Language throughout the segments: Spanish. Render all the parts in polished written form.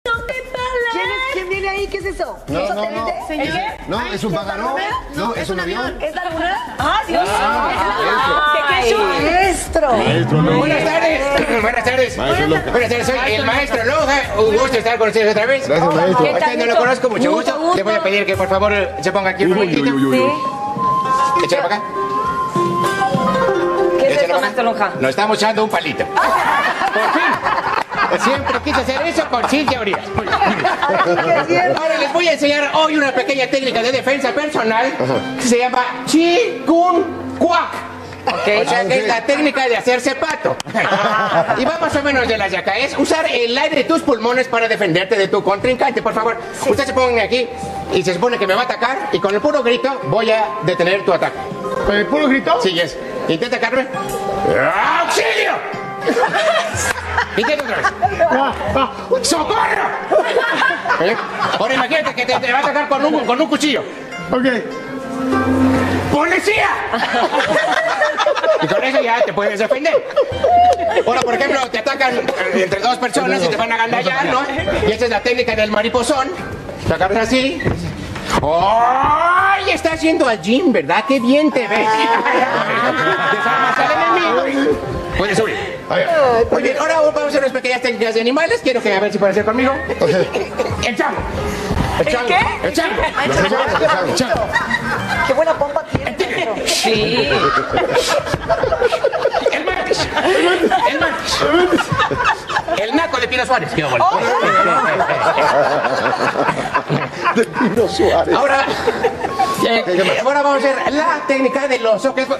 ¿Quién viene ahí? ¿Qué es eso? No, ¿Es no, no. satélite? No, es un pájaro. No, es un avión. ¿Es la luna? ¡Ah, Dios! ¿Qué es ¡Maestro! Maestro Loja. Buenas tardes. Buenas tardes. Maestro Loja. Buenas tardes, soy el maestro Loja. Un gusto estar con ustedes otra vez. Gracias, maestro. A usted no lo conozco, mucho gusto. Le voy a pedir que por favor se ponga aquí un momentito. Échale para acá. ¿Qué es Échale esto, para maestro acá. Lonja? Nos estamos echando un palito. Por fin. Siempre quise hacer eso con Cintia Urias. Ahora les voy a enseñar hoy una pequeña técnica de defensa personal que se llama Chi Kun Kwak. O sea que es la técnica de hacerse pato. Y va más o menos de las de acá. Es usar el aire de tus pulmones para defenderte de tu contrincante. Por favor, ustedes se pongan aquí y se supone que me va a atacar y con el puro grito voy a detener tu ataque. ¿Con el puro grito? Sí, yes. Intenta, Carmen. ¡Auxilio! Intenta otra vez. ¡Socorro! Ahora imagínate que te va a atacar con un cuchillo. Ok. ¡Policía! Y con eso ya te puedes defender. Ahora, por ejemplo, te atacan entre dos personas y te van a agandallar, ¿no? Y esa es la técnica del mariposón. Te agarras así. ¡Ay! Está haciendo al gym, ¿verdad? ¡Qué bien te ves! Desarmas al enemigo. Puedes subir. Muy bien, ahora vamos a hacer unas pequeñas técnicas de animales. Quiero que a ver si puedes hacer conmigo. El chango. El chango. qué? El chango. El chango. ¡Qué buena pompa tiene! Sí. El mantis. El mantis. El naco de Pino Suárez. ¡Qué bueno! De Pino Suárez. Ahora vamos a hacer la técnica del oso. Que es...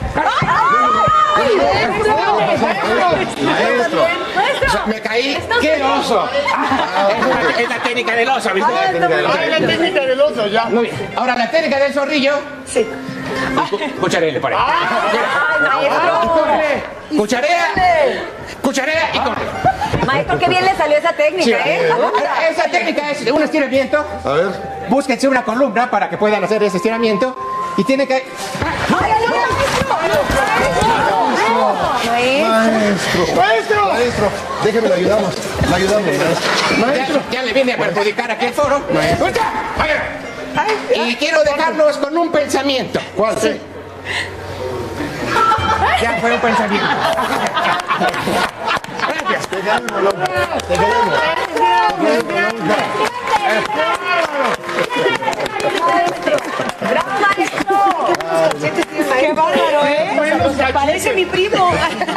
Maestro. O sea, me caí. ¡Qué oso! Es la técnica del oso, ¿viste? Ah, la técnica del oso, ya. Muy bien. Ahora la técnica del zorrillo. Sí. Cucharele por ahí. Maestro. Corre. Cucharea. Cucharea y corre. Maestro, qué bien le salió esa técnica, ¿eh? Ahora, esa técnica es de un estiramiento. A ver. Búsquense una columna para que puedan hacer ese estiramiento. Y tiene que... Maestro. Maestro. Déjeme, le ayudamos. Le ayudamos, maestro. Ya le viene a perjudicar aquí el foro. ¡Escucha! Y quiero dejarlos con un pensamiento. ¿Cuál? Sí. Ya fue un pensamiento. Gracias. Te queremos, Loja. Te queremos. ¡Bravo, maestro! ¡Qué bárbaro, eh! Parece mi primo.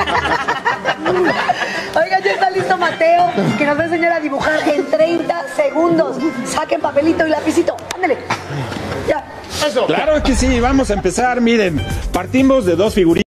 Oigan, ya está listo Mateo, que nos va a enseñar a dibujar en 30 segundos. Saquen papelito y lapicito. Ándale. Ya. Eso. Claro que sí, vamos a empezar. Miren, partimos de dos figuritas.